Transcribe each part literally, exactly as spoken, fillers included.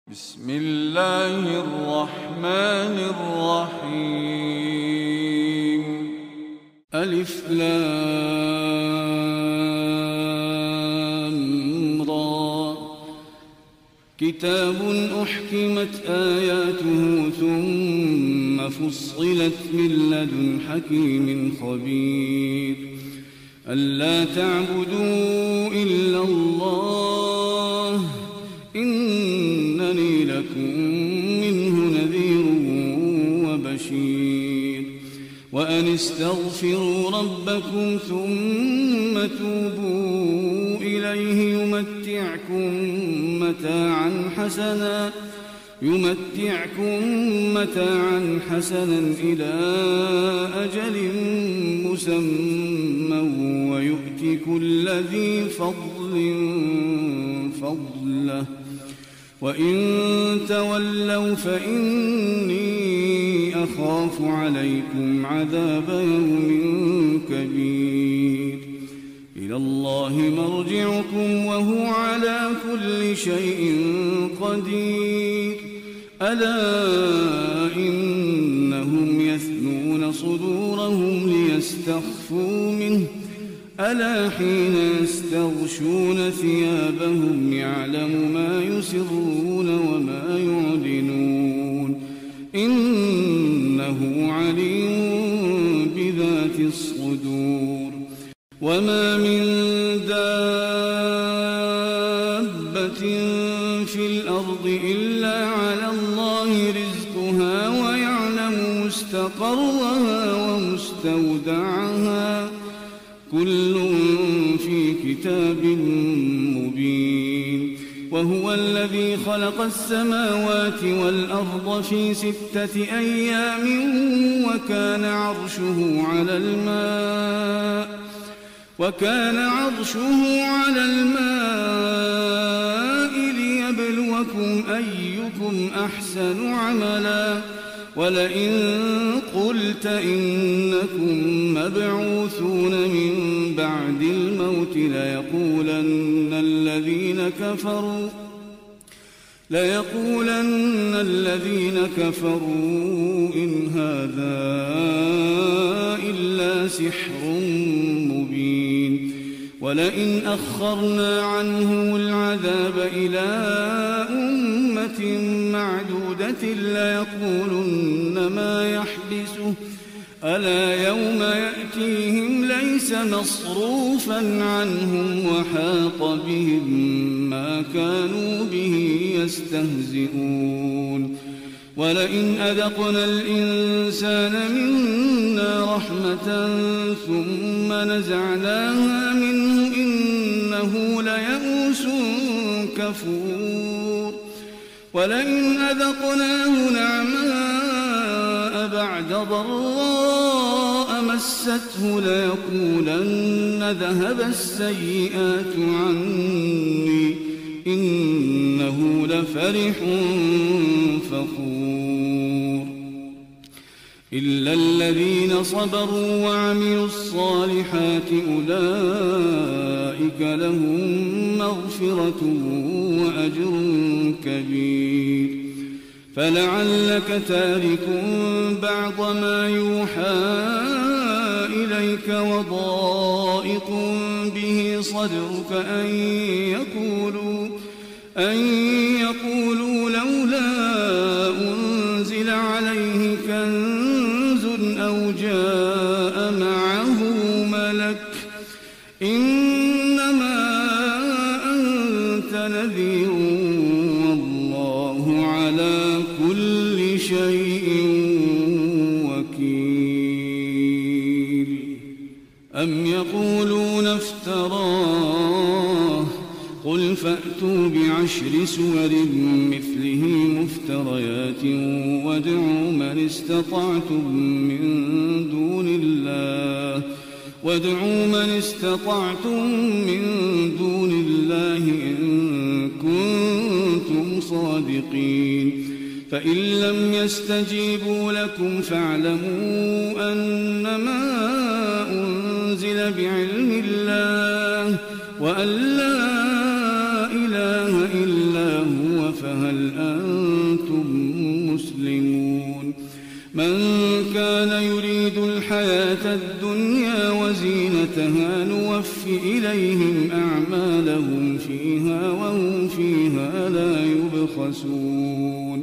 بسم الله الرحمن الرحيم. ألف لام را. كتاب أحكمت آياته ثم فصلت من لدن حكيم خبير. ألا تعبدوا إلا الله إنني لكم منه نذير وبشير. وأن استغفروا ربكم ثم توبوا إليه يمتعكم متاعا حسنا يمتعكم متاعا حسنا إلى أجل مسمى ويؤت كل ذي فضل فضله. وإن تولوا فإني أخاف عليكم عذاب يوم كبير. إلى الله مرجعكم وهو على كل شيء قدير. ألا إنهم يثنون صدورهم ليستخفوا منه ألا حين يستغشون ثيابهم يعلم ما يسرون وما يعلنون إنه عليم بذات الصدور. وما من دابة في الأرض إلا على الله رزقها ويعلم مستقرها ومستودعها كل في كتاب مبين. وهو الذي خلق السماوات والأرض في ستة أيام وكان عرشه على الماء وكان عرشه على الماء ليبلوكم أيكم أحسن عملا. ولئن قلت إنكم مبعوثون من بعد الموت ليقولن الذين كفروا ليقولن الذين كفروا إن هذا إلا سحر مبين. ولئن أخرنا عنه العذاب إلى أمة معدودة ليقولن ما يحبسه ألا يوم يأتيهم ليس مصروفا عنهم وحاق بهم ما كانوا به يستهزئون. ولئن أذقنا الإنسان منا رحمة ثم نزعناها منه إنه ليئوس كفور. ولئن أذقناه نعماء بعد ضراء مسته ليقولن ذهب السيئات عني إنه لفرح فخور. إلا الذين صبروا وعملوا الصالحات أولئك لهم مغفرة وأجر كبير. فلعلك تارك بعض ما يوحى إليك وضائق به صدرك أن يقولوا أن يقولوا لولا أنزل عليه كنز أو جاء معه ملك إنما أنت نذير والله على كل شيء وكيل. أم يقولون افتراه قل فأتوا بعشر سور مثله مفتريات وادعوا من استطعتم من دون الله وادعوا من استطعتم من دون الله إن كنتم صادقين. فإن لم يستجيبوا لكم فاعلموا أنما أنزل بعلم الله وأن لا إله إلا هو فهل هل أنتم مسلمون من كان يريد الحياة الدنيا وزينتها نوف إليهم أعمالهم فيها وهم فيها لا يبخسون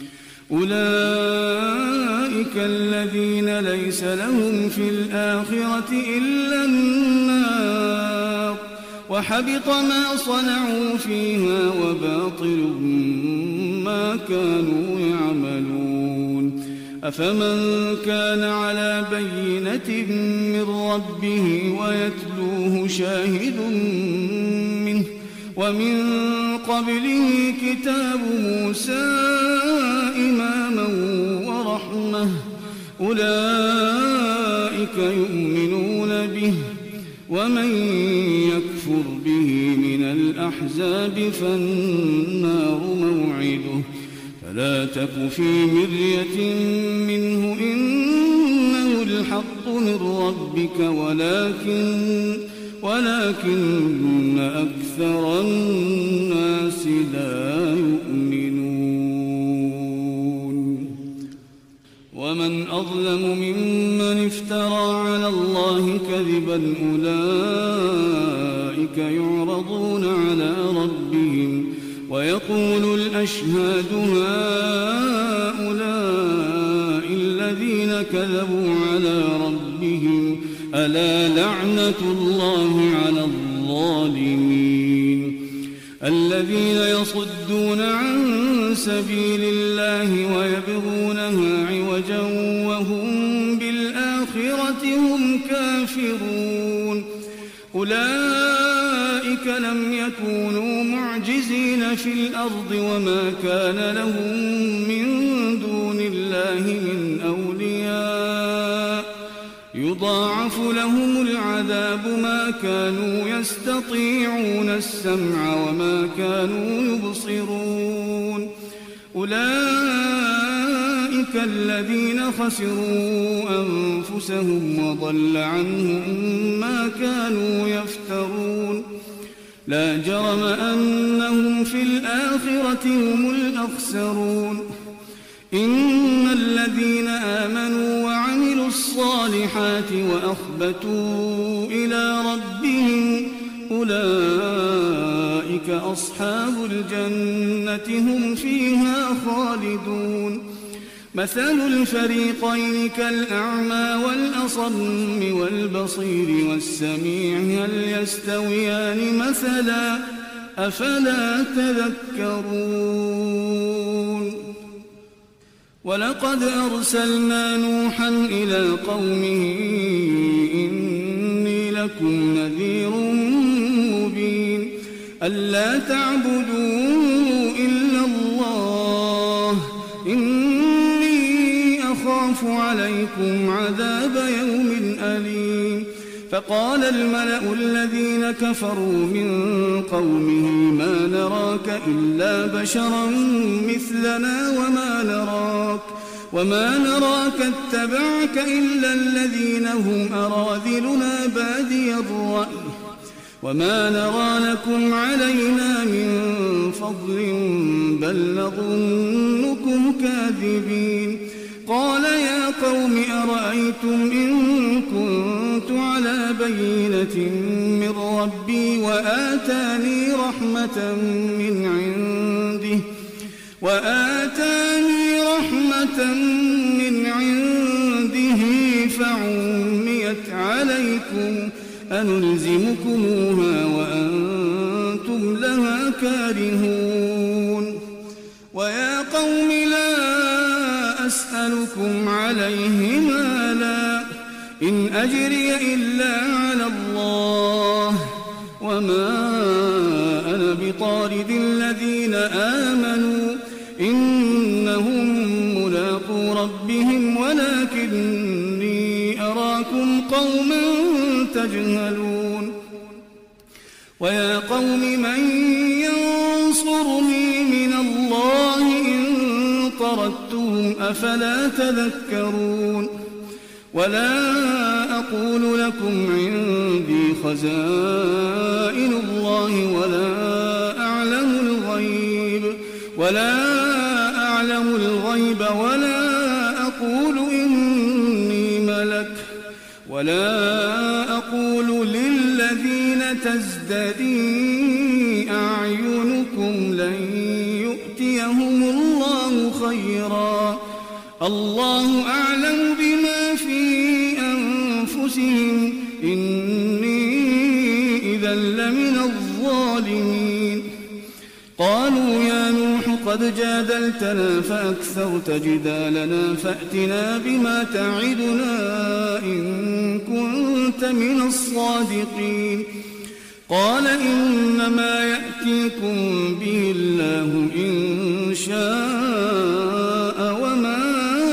أولئك الذين ليس لهم في الآخرة إلا النار وحبط ما صنعوا فيها وباطل ما كانوا يعملون أفمن كان على بينة من ربه ويتلوه شاهد منه ومن قبله كتاب موسى إماما ورحمة أولئك يؤمنون به ومن يكفر به من الأحزاب فالنار موعده فلا تك في مرية منه إنه الحق من ربك ولكن ولكن أكثر الناس لا يؤمنون ومن أظلم ممن افترى على الله كذبا أولئك يعرضون على ربهم ويقول الأشهاد هؤلاء الذين كذبوا على ربهم ألا لعنة الله على الظالمين الذين يصدون عن سبيل الله ويبغونها عوجا وهم بالآخرة هم كافرون أولئك لم يكونوا معجزين في الأرض وما كان لهم من دون الله من أولياء يضاعف لهم العذاب ما كانوا يستطيعون السمع وما كانوا يبصرون أولئك الذين خسروا أنفسهم وضل عنهم ما كانوا يفترون لا جرم أنهم في الآخرة هم الأخسرون إن الذين آمنوا وعملوا الصالحات وأخبتوا إلى ربهم أولئك أصحاب الجنة هم فيها خالدون مثل الفريقين كالأعمى والأصم والبصير والسميع هل يستويان مثلا أفلا تذكرون ولقد أرسلنا نوحا إلى قومه إني لكم نذير مبين ألا تعبدوا إلا الله إني أخاف عليكم عذاب يوم أليم فقال الملأ الذين كفروا من قومه ما نراك إلا بشرا مثلنا وما نراك وما نراك اتبعك إلا الذين هم أراذلنا بادي الرأي وما نرى لكم علينا من فضل بل نظنكم كاذبين قال يا قوم أرأيتم إن كنت على بينة من ربي وآتاني رحمة من عنده وآتاني رحمة من عنده فعميت عليكم أنلزمكموها وأنتم لها كارهون ويا قوم لا أسألكم عليه مالا إن أجري إلا على الله وما أنا بطارد الذين آمنوا إنهم ملاقو ربهم ولكني أراكم قوما تجهلون ويا قوم من ينصرني من الله إن طردتهم أفلا تذكرون ولا أقول لكم عندي خزائن الله ولا أعلم الغيب ولا أعلم الغيب ولا أقول إني ملك ولا أقول للذين تزدري أعينكم لن يؤتيهم الله خيرا الله أعلم بما في أنفسهم إني إذا لمن الظالمين قالوا يا نوح قد جادلتنا فأكثرت جدالنا فأتنا بما تعدنا إن كنت من الصادقين قال إنما يأتيكم به الله إن شاء وما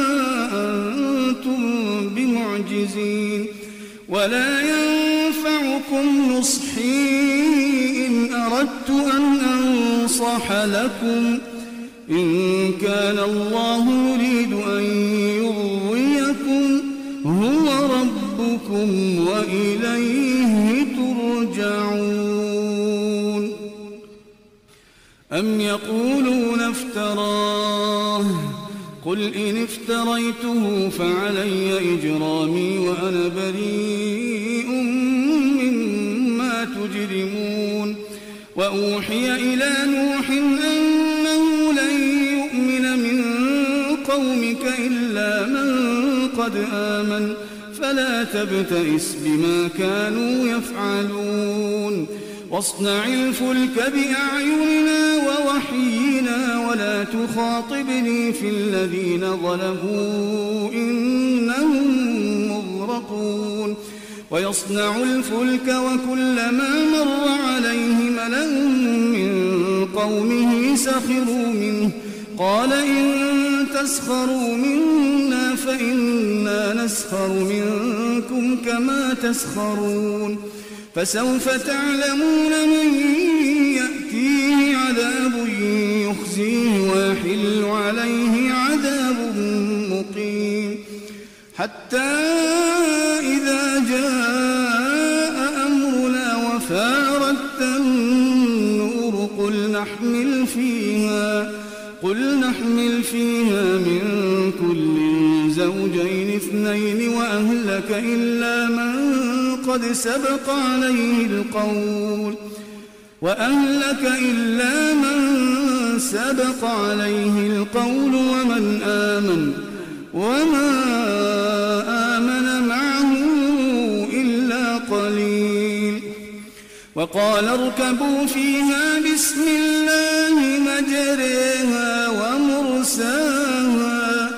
أنتم بمعجزين ولا ينفعكم نصحي إن أردت أن أنصح لكم إن كان الله يريد أن يغويكم هو ربكم وإليه ترجعون أم يقولون افتراه قل إن افتريته فعلي إجرامي وأنا بريء مما تجرمون وأوحي إلى نوح أنه لن يؤمن من قومك إلا من قد آمن فلا تبتئس بما كانوا يفعلون واصنع الفلك بأعيننا ووحينا ولا تخاطبني في الذين ظلموا إنهم مغرقون ويصنع الفلك وكلما مر عليه ملأ من قومه سخروا منه قال إن تسخروا منا فإنا نسخر منكم كما تسخرون فسوف تعلمون من يأتيه عذاب يخزيه ويحل عليه عذاب مقيم حتى إذا جاء أمرنا وفارت النور قل نحمل فيها قل نحمل فيها من كل زوجين اثنين وأهلك إلا من قد سبق عليه القول وأهلك إلا من سبق عليه القول ومن آمن وما آمن معه إلا قليل وقال اركبوا فيها بسم الله مجريها ومرساها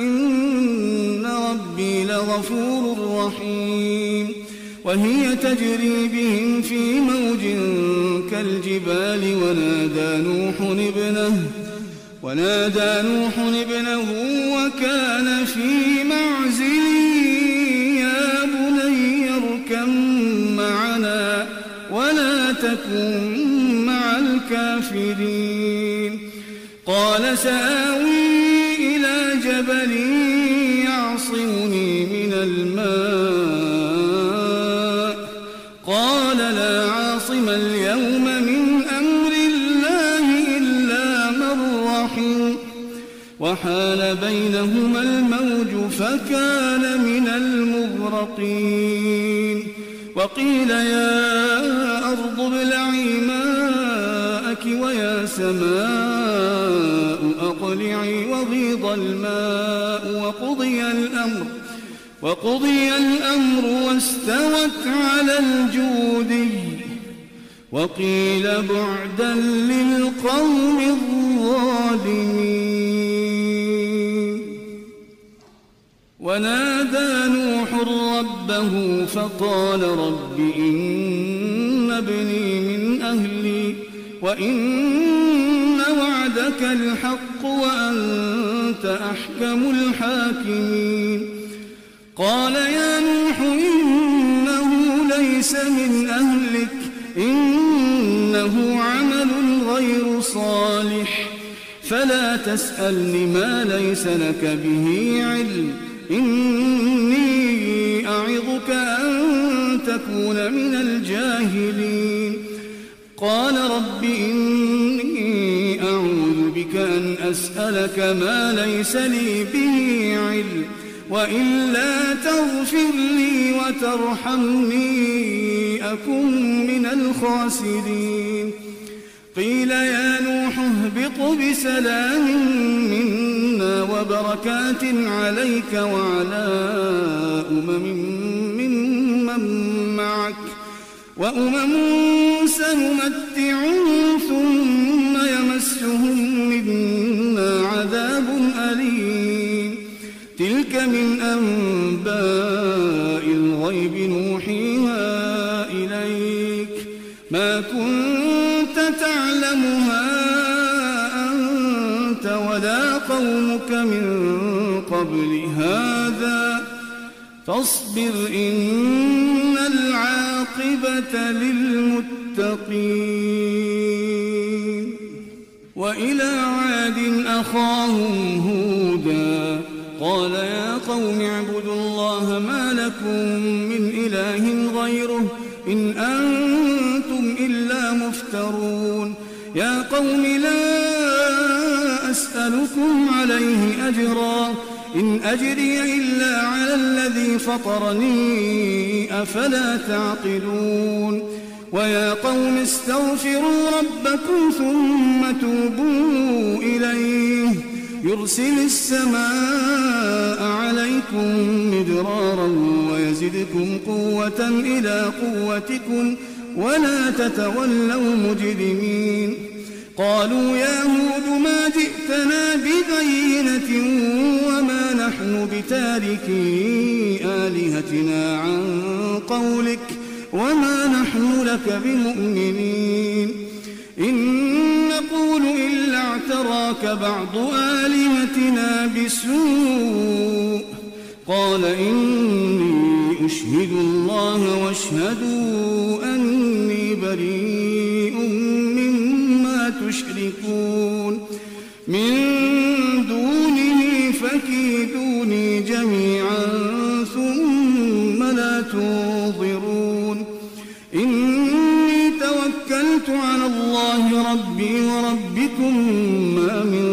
إن ربي لغفور رحيم وهي تجري بهم في موج كالجبال ونادى نوح ابنه ونادى نوح ابنه وكان في معزل يا بني اركب معنا ولا تكن مع الكافرين قال سآوي إلى جبل يعصمني من الماء قال لا عاصم اليوم من أمر الله إلا من رحم وحال بينهما الموج فكان من المغرقين وقيل يا أرض ابلعي ماءك ويا سماء أقلعي وغيض الماء وقضي الأمر وقضي الأمر واستوت على الجودي وقيل بعدا للقوم الظالمين ونادى نوح ربه فقال رب إن ابني من أهلي وإن وعدك الحق وأنت أحكم الحاكمين قال يا نوح إنه ليس من أهلك إنه عمل غير صالح فلا تسألني ما ليس لك به علم إني أعظك أن تكون من الجاهلين قال رب إني أعوذ بك بك أن أسألك ما ليس لي به علم، وإلا تغفر لي وترحمني أكن من الخاسرين. قيل يا نوح اهبط بسلام منا وبركات عليك وعلى أمم ممن معك وأمم سنمتعهم ثم يمسهم منا عذاب أليم. تلك من أنباء الغيب نوحيها إليك ما كنت تعلمها أنت ولا قومك من قبل هذا فاصبر إن العاقبة للمتقين. وإلى عاد أخاهم هودا قال يا قوم اعبدوا الله ما لكم من إله غيره إن أنتم إلا مفترون. يا قوم لا أسألكم عليه أجرا إن أجري إلا على الذي فطرني أفلا تعقلون. ويا قوم استغفروا ربكم ثم توبوا إليه يرسل السماء عليكم مدرارا ويزدكم قوة إلى قوتكم ولا تتولوا مجرمين. قالوا يا هود ما جئتنا ببينة وما نحن بتاركي آلهتنا عن قولك وما نحن لك بمؤمنين. إن نقول إلا اعتراك بعض آلهتنا بسوء. قال إني أشهد الله واشهدوا أني بريء مما تشركون من دونه فكيدوني جميعا ثم لا تنظرون. إني توكلت على الله ربي وربكم ما من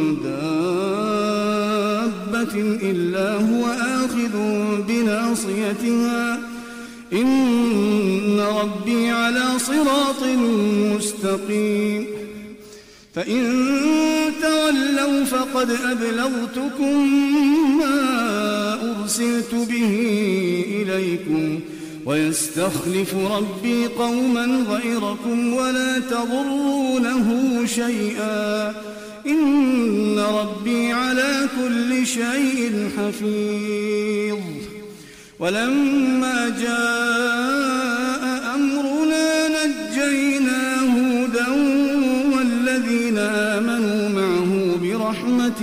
دابة إلا هو آخذ بناصيتها إن ربي على صراط مستقيم. فإن تولوا فقد أبلغتكم ما أرسلت به إليكم ويستخلف ربي قوما غيركم ولا تضرونه شيئا إن ربي على كل شيء حفيظ. ولما جاء أمرنا نجينا هودا والذين آمنوا معه برحمة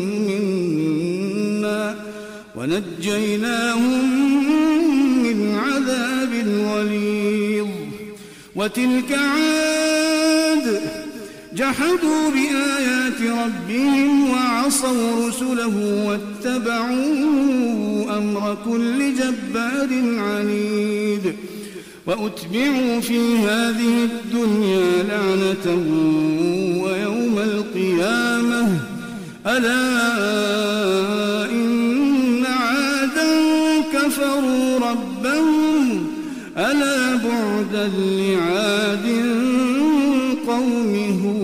منا ونجيناهم من عذاب غليظ. وتلك عاد جحدوا بآيات ربهم وعصوا رسله واتبعوا أمر كل جبار عنيد. وأتبعوا في هذه الدنيا لعنة ويوم القيامة ألا إن عادا كفروا ربهم ألا بعدا لعاد قوم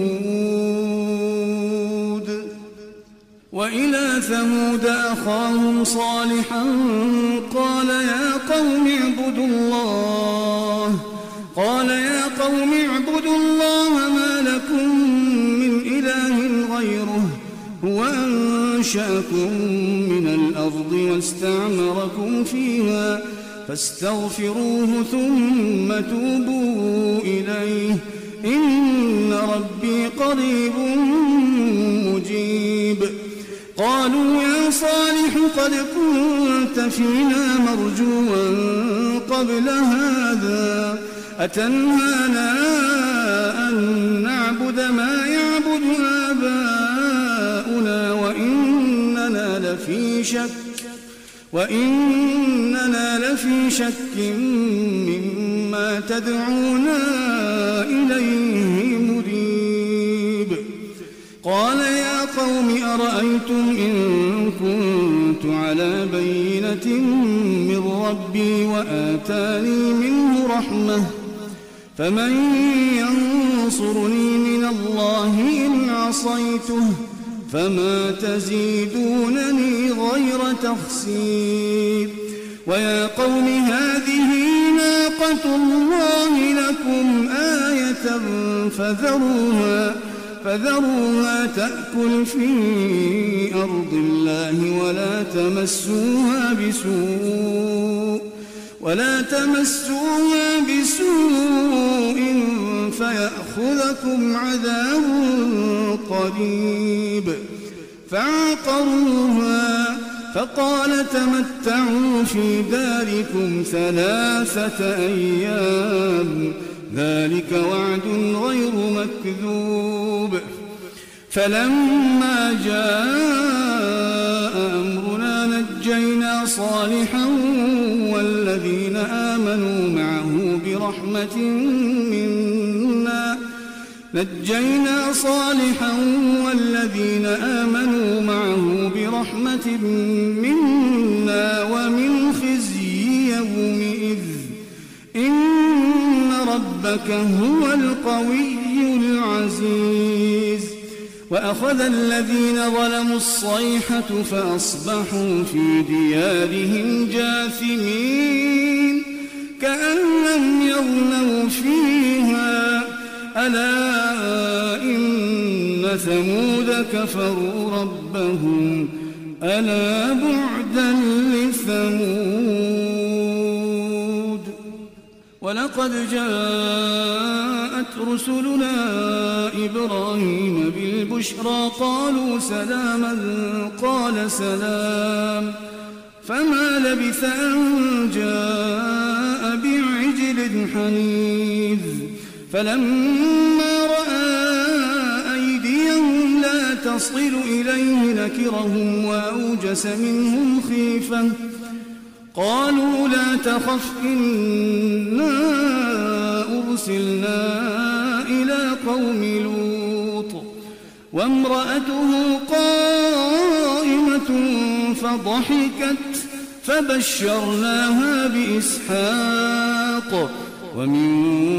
هود. وإلى ثمود أخاهم صالحا قال يا قوم اعبدوا الله قال يا قوم اعبدوا الله ما لكم من إله غيره هو أنشأكم من الأرض واستعمركم فيها فاستغفروه ثم توبوا إليه إن ربي قريب مجيب. قالوا يا صالح قد كنت فينا مرجوا قبل هذا أتنهانا أن نعبد ما يعبد آباؤنا وإننا لفي شك وإننا لفي شك مما تدعونا إليه مريب. قال يا قوم أرأيتم إن كنت على بينة من ربي وآتاني منه رحمة فمن ينصرني من الله إن عصيته فما تزيدونني غير تخسير ويا قوم هذه ناقة الله لكم آية فذروها فذروها تأكل في أرض الله ولا تمسوها بسوء ولا تمسوها بسوء فيأخذكم عذاب قريب فعقروها فقال تمتعوا في داركم ثلاثة أيام ذلك وعد غير مكذوب فلما جاء أمرنا نجينا صالحا والذين آمنوا معه برحمة منا نجينا صالحا والذين آمنوا معه برحمة منا ومن خزي يومئذ إن ربك هو القوي العزيز وأخذ الذين ظلموا الصيحة فأصبحوا في ديارهم جاثمين كأن لم يغنوا فيها ألا إن ثمود كفروا ربهم ألا بعدا لثمود ولقد جاءت رسلنا إبراهيم بالبشرى قالوا سلاما قال سلام فما لبث أن جاء بعجل حنيذ فلما رأى أيديهم لا تصل إليه نكرهم وأوجس منهم خيفة قالوا لا تخف إنا أرسلنا إلى قوم لوط وامرأته قائمة فضحكت فبشرناها بإسحاق ومن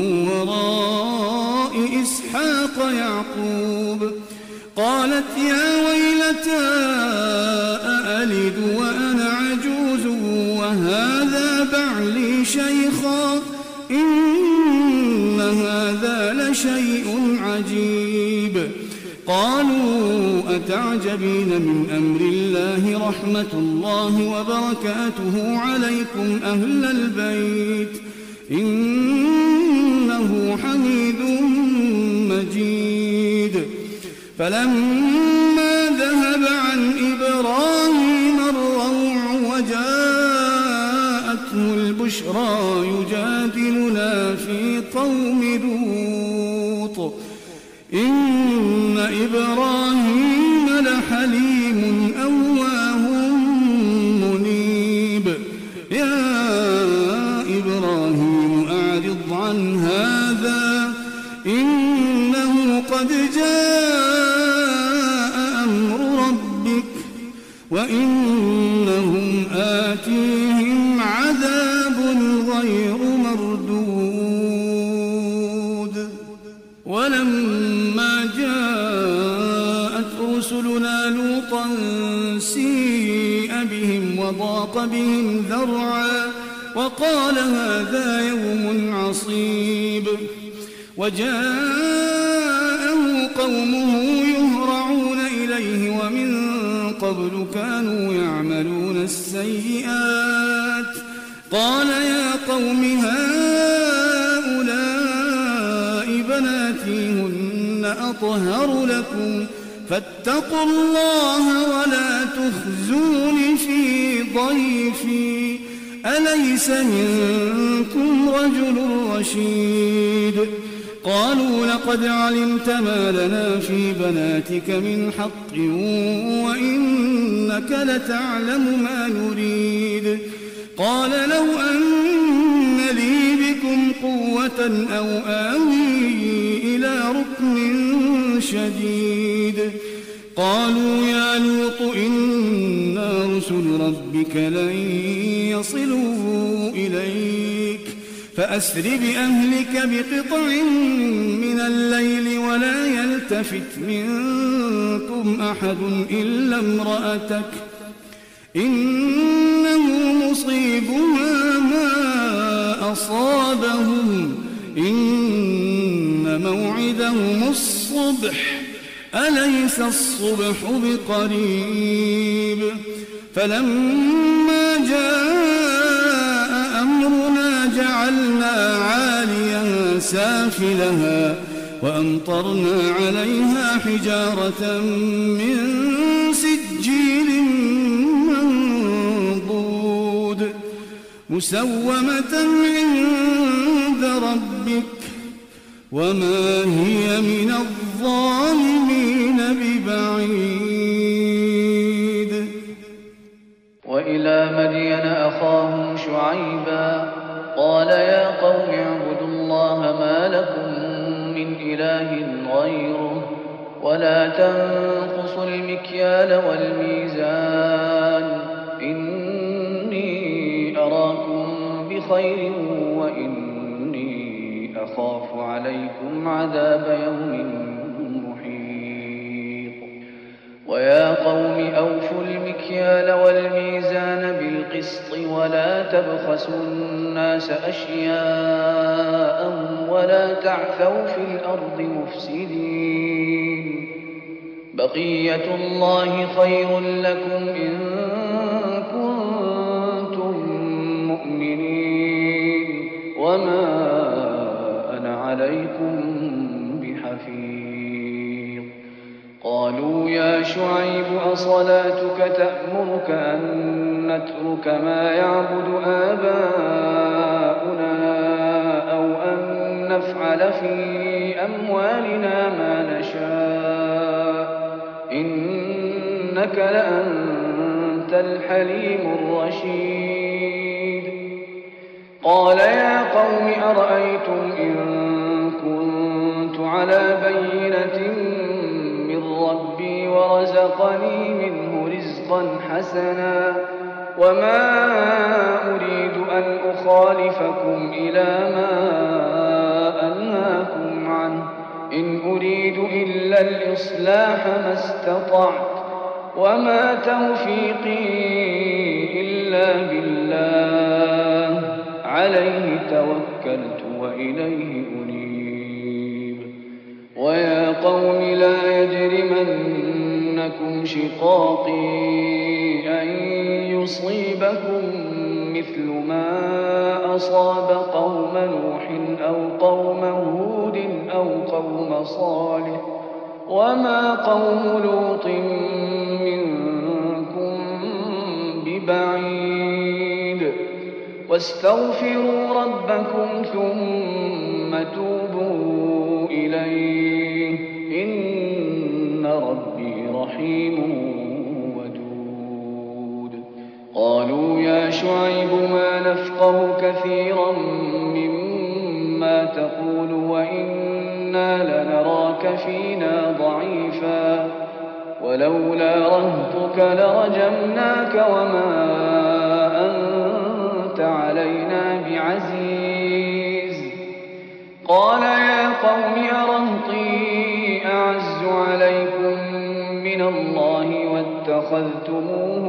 وراء إسحاق يعقوب قالت يا ويلتى أألد وأنا عجوز وهذا بعلي شيخا إن هذا لشيء عجيب قالوا أتعجبين من أمر الله رحمة الله وبركاته عليكم أهل البيت إنه حميد مجيد فلما ذهب عن إبراهيم الروع وجاءته البشرى يجادلنا في قوم لوط إن إبراهيم لحليم أواه منيب يا إبراهيم أعرض عن هذا إنه قد جاء أمر ربك وإنهم آتيهم عذاب غير مردود ولما جاءت رسلنا لوطا سيء بهم وضاق بهم ذرعا وقال هذا يوم عصيب وجاءه قومه يهرعون إليه ومن قبل كانوا يعملون السيئات قال يا قوم هؤلاء بناتي هن أطهر لكم فاتقوا الله ولا تخزون في ضيفي أليس منكم رجل رشيد قالوا لقد علمت ما لنا في بناتك من حق وإنك لتعلم ما نريد قال لو أن لي بكم قوة أو آوي إلى ركن شديد قالوا يا لوط إنا رسل ربك لن يصلوا إليك فأسر بأهلك بقطع من الليل ولا يلتفت منكم أحد إلا امرأتك إنه مصيبها ما أصابهم إن موعدهم الصبح أليس الصبح بقريب فلما جاء أمرنا جعلنا عاليها سافلها وأمطرنا عليها حجارة من سجيل منضود مسومة عند ربك وما هي من الظالمين ببعيد. وإلى مدين أخاهم شعيبا قال يا قوم اعبدوا الله ما لكم من إله غيره ولا تنقصوا المكيال والميزان إني أراكم بخير وإني أخاف عليكم عذاب يوم محيط. ويا قوم أوفوا المكيال والميزان بالقسط ولا تبخسوا الناس أشياءهم ولا تعثوا في الأرض مفسدين بقية الله خير لكم إن كنتم مؤمنين وما أنا عليكم بحفيظ. قالوا يا شعيب أصلاتك تأمرك أن نترك ما يعبد آباؤنا أو أن نفعل في أموالنا ما نشاء إنك لأنت الحليم الرشيد. قال يا قوم أرأيتم إن كنت على بينة من ربي ورزقني منه رزقا حسنا وما أريد أن أخالفكم إلى ما أنهاكم عنه إن أريد إلا الإصلاح ما استطعت وما توفيقي إلا بالله عليه توكلت وإليه أنيب. ويا قوم لا يجرمنكم شقاقي أن يصيبكم مثل ما أصاب قوم نوح أو قوم هود أو قوم صالح وما قوم لوط منكم ببعيد. واستغفروا ربكم ثم توبوا إليه إن ربي رحيم ودود. قالوا يا شعيب ما نفقه كثيرا مما تقول وإنا لنراك فينا ضعيفا ولولا رهطك لرجمناك وما أنت علينا بعزيز. قال يا قوم أرهطي أعز عليكم من الله واتخذتموه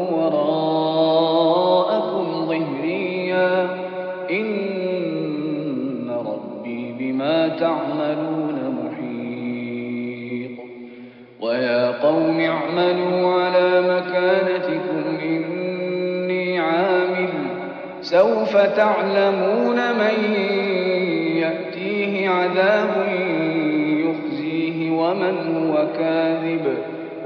وراءكم ظهريا إن ربي بما تعملون محيط. ويا قوم اعملوا على مكانتكم إني عامل سوف تعلمون من يأتيه عذاب يخزيه ومن هو كاذب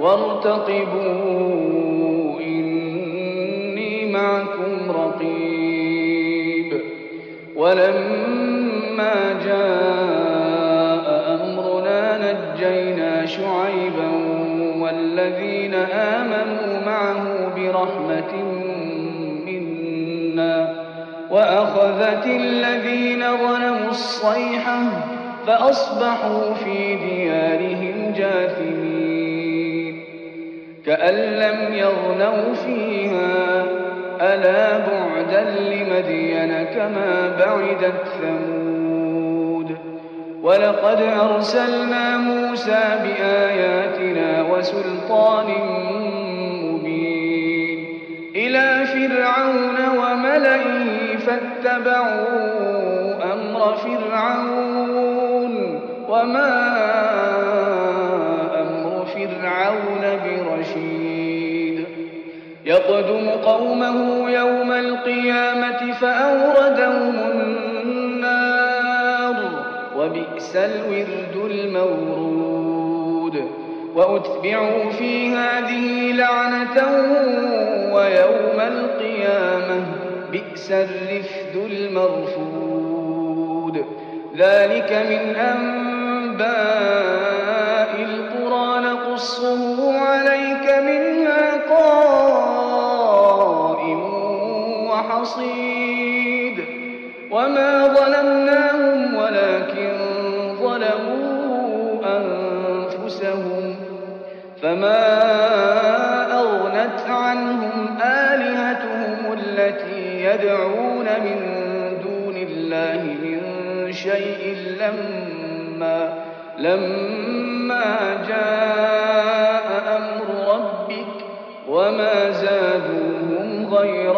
وارتقبوا إني معكم رقيب. ولما جاء أمرنا نجينا شعيبا والذين آمنوا معه برحمة منا وأخذت الذين ظلموا الصيحة فأصبحوا في ديارهم جاثمين. كأن لم يغنوا فيها ألا بعدا لمدين كما بعدت ثمود ولقد أرسلنا موسى بآياتنا وسلطان مبين إلى فرعون وملئه فاتبعوا أمر فرعون وما أمر فرعون برشيد يقدم قومه يوم القيامة فأوردهم النار وبئس الورد المورود وأتبعوا في هذه لعنة ويوم القيامة بئس الرفد المرفود ذلك من أنباء القرى نقصه عليك منها قائم وحصيد وما ظلمناهم ولكن ظلموا أنفسهم فما أغنت عنهم آلهتهم التي يدعون من دون الله من شيء لما لما جاء أمر ربك وما زادوهم غير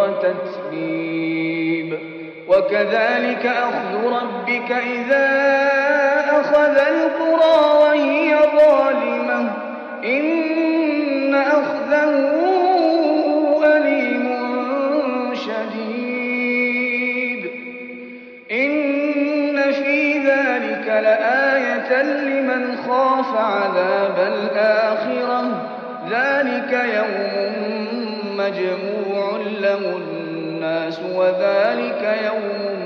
تتبيب وكذلك أخذ ربك إذا أخذ القرى وهي ظالمة إن أخذه أليم شديد إن في ذلك لآية لمن خاف عذاب الآخرة ذلك يوم مجموع له الناس وذلك يوم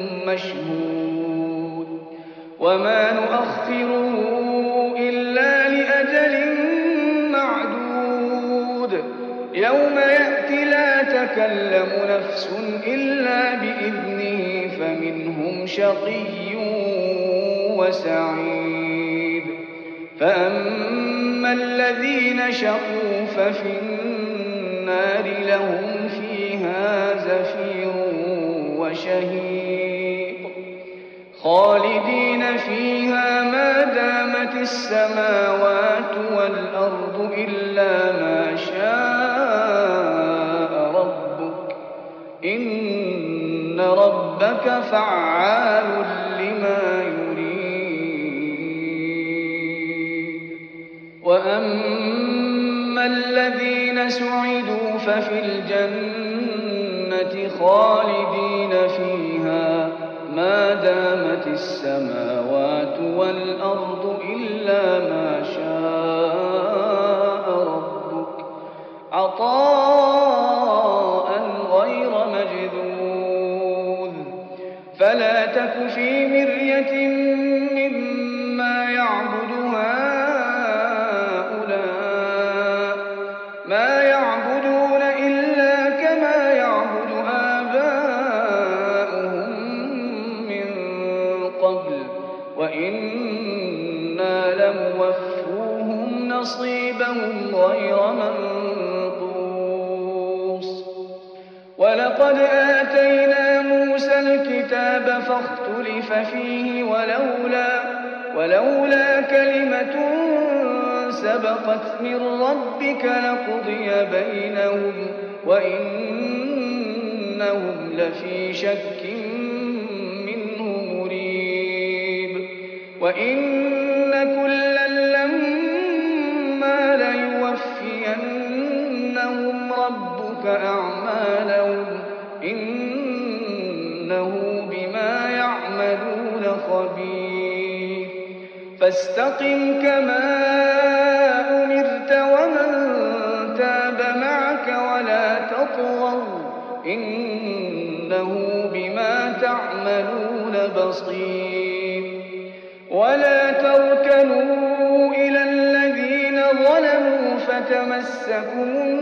مشهود وما نؤخره إلا لأجل معدود يوم يأتي لا تكلم نفس إلا بإذنه فمنهم شقي وسعيد فأما الذين شقوا ففي النار لهم فيها زفير وشهيق خالدين فيها ما دامت السماوات والأرض إلا ما شاء ربك إن ربك فعال لما يريد وأما الذين سعدوا ففي الجنة خالدين فيها ما دامت السماوات والأرض إلا ما شاء ربك عطاء غير مجذوذ فلا تك في مرية مما يعبد هؤلاء ما يعبدون إلا كما يعبد آباؤهم من قبل وإنا لموفوهم نصيبهم غير منقوص ولقد آتينا موسى الكتاب فاختلف فيه ولولا ولولا كلمة سبقت من ربك لقضي بينهم وإنهم لفي شك منه مريب وإن كلا لما ليوفينهم ربك أعمالهم إنه بما يعملون خبير فاستقم كما أمرت ومن تاب معك ولا تطغوا إنه بما تعملون بصير ولا تركنوا إلى الذين ظلموا فتمسكوا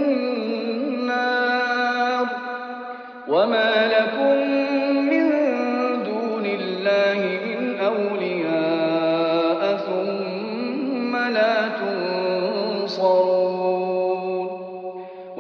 النار وما لكم من دون الله من أولياء ثم لا تنصرون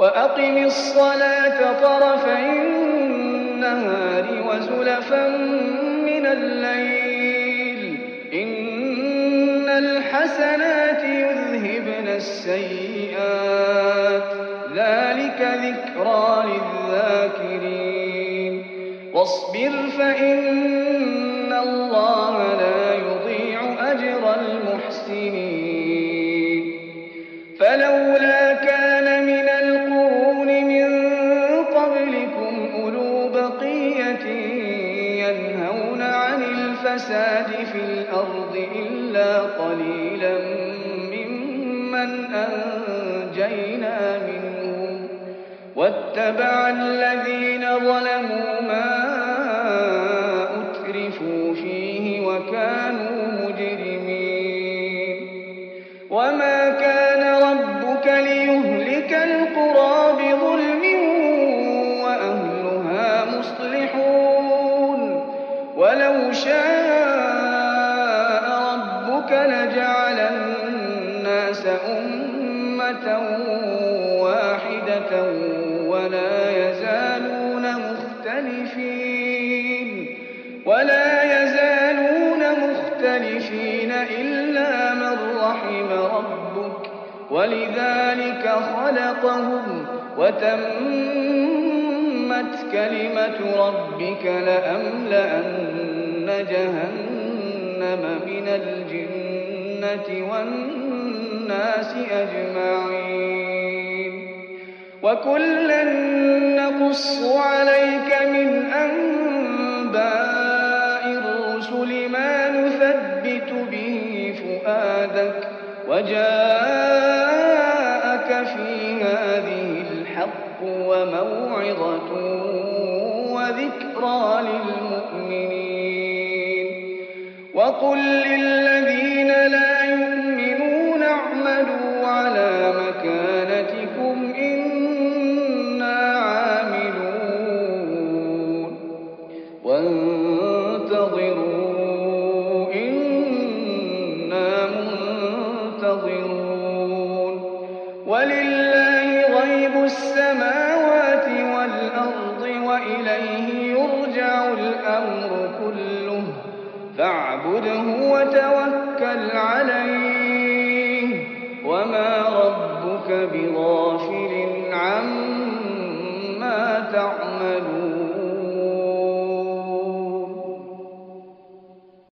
وأقم الصلاة طرفي النهار وزلفا من الليل إن الحسنات يذهبن السيئات ذلك ذكرى للذاكرين واصبر فإن الله لا يضيع أجر المحسنين فلولا كان من القرون من قبلكم أولو بقية ينهون عن الفساد في الأرض إلا قليلا ممن أنجينا منهم واتبع الذين ظلموا ما أترفوا فيه وكانوا مجرمين وما كان ربك ليهلك القرى بظلم وأهلها مصلحون ولو شاء ربك لجعل الناس أمة واحدة ولا يزالون مختلفين ولا يزالون مختلفين إلا من رحم ربك ولذلك خلقهم وتمت كلمة ربك لأملأن جهنم من الجنة والناس أجمعين وكلا نقص عليك من أنباء الرسل ما نثبت به فؤادك وجاءك في هذه الحق وموعظة وذكرى للمؤمنين وقل للذين لا يؤمنون اعملوا على مكانتكم إنا عاملون وانتظروا إنا منتظرون ولله غيب السماوات والأرض وإليه يرجع الأمر كله فاعبده وتوكل